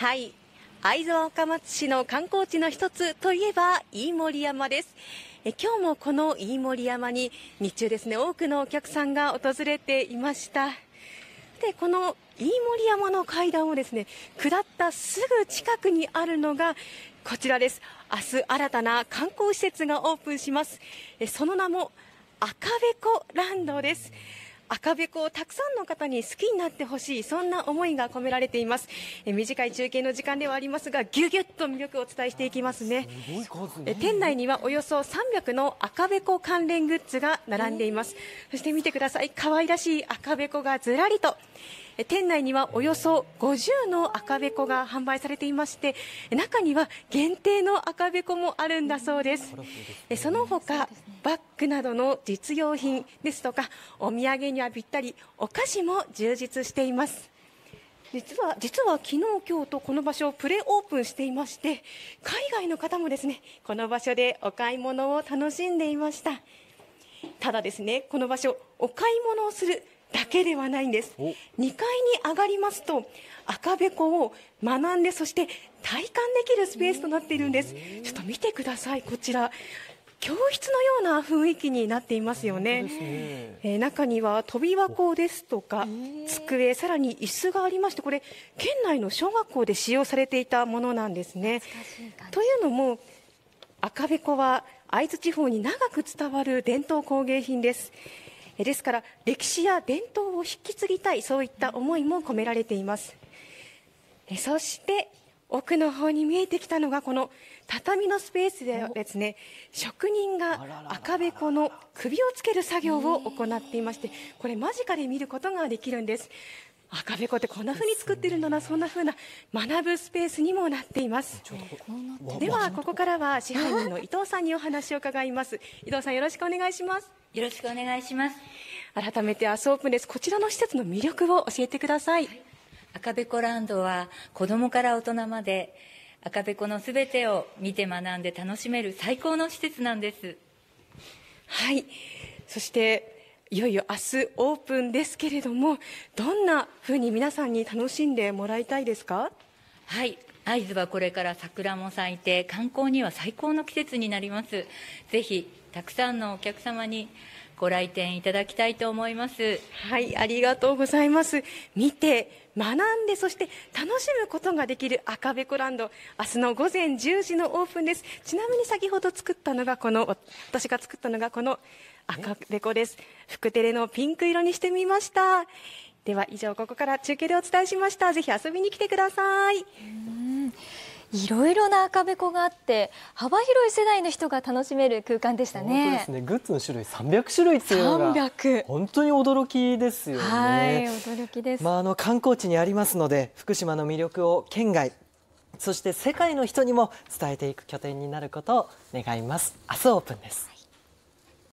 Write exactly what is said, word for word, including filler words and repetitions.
はい、会津若松市の観光地の一つといえば飯盛山です。え今日もこの飯盛山に日中ですね、多くのお客さんが訪れていました。でこの飯盛山の階段をですね下ったすぐ近くにあるのがこちらです。明日新たな観光施設がオープンします。えその名も赤べこランドです。赤べこをたくさんの方に好きになってほしい、そんな思いが込められています。え短い中継の時間ではありますが、ぎゅぎゅっと魅力をお伝えしていきますね。え店内にはおよそさんびゃくの赤べこ関連グッズが並んでいます。そして見てください、可愛らしい赤べこがずらりと。店内にはおよそごじゅうの赤べこが販売されていまして、中には限定の赤べこもあるんだそうです。その他バッグなどの実用品ですとか、お土産にはぴったりお菓子も充実しています。実は実は昨日今日とこの場所をプレオープンしていまして、海外の方もですねこの場所でお買い物を楽しんでいました。ただですね、この場所お買い物をするだけではないんです。にかいに上がりますと赤べこを学んで、そして体感できるスペースとなっているんです。ちょっと見てください、こちら教室のような雰囲気になっていますよね。えー、中には跳び箱ですとか机、さらに椅子がありまして、これ県内の小学校で使用されていたものなんですね。というのも赤べこは会津地方に長く伝わる伝統工芸品です。ですから歴史や伝統を引き継ぎたい、そういった思いも込められています。そして奥の方に見えてきたのがこの畳のスペースでですね、職人が赤べこの首をつける作業を行っていまして、これ間近で見ることができるんです。赤べこってこんな風に作ってるんだな、そんな風な学ぶスペースにもなっています。ではここからは支配人の伊藤さんにお話を伺います。伊藤さん、よろしくお願いします。 よろしくお願いします。 改めて明日オープンです。こちらの施設の魅力を教えてください。 赤べこランドは子どもから大人まで赤べこのすべてを見て学んで楽しめる最高の施設なんです。 はい、そしていよいよ明日オープンですけれども、どんなふうに皆さんに楽しんでもらいたいですか？ はい、会津はこれから桜も咲いて観光には最高の季節になります。ぜひたくさんのお客様にご来店いただきたいと思います。 はい、ありがとうございます。見て学んで、そして楽しむことができる赤べこランド、明日のごぜんじゅうじのオープンです。ちなみに先ほど作ったのがこの私が作ったのがこの赤べこです。福テレのピンク色にしてみました。では以上、ここから中継でお伝えしました。ぜひ遊びに来てください。 うん、いろいろな赤べこがあって幅広い世代の人が楽しめる空間でしたね。 本当ですね。グッズの種類さんびゃくしゅるいっていうのが本当に驚きですよね。 はい、驚きです。 まあ、あの観光地にありますので、福島の魅力を県外そして世界の人にも伝えていく拠点になることを願います。明日オープンです。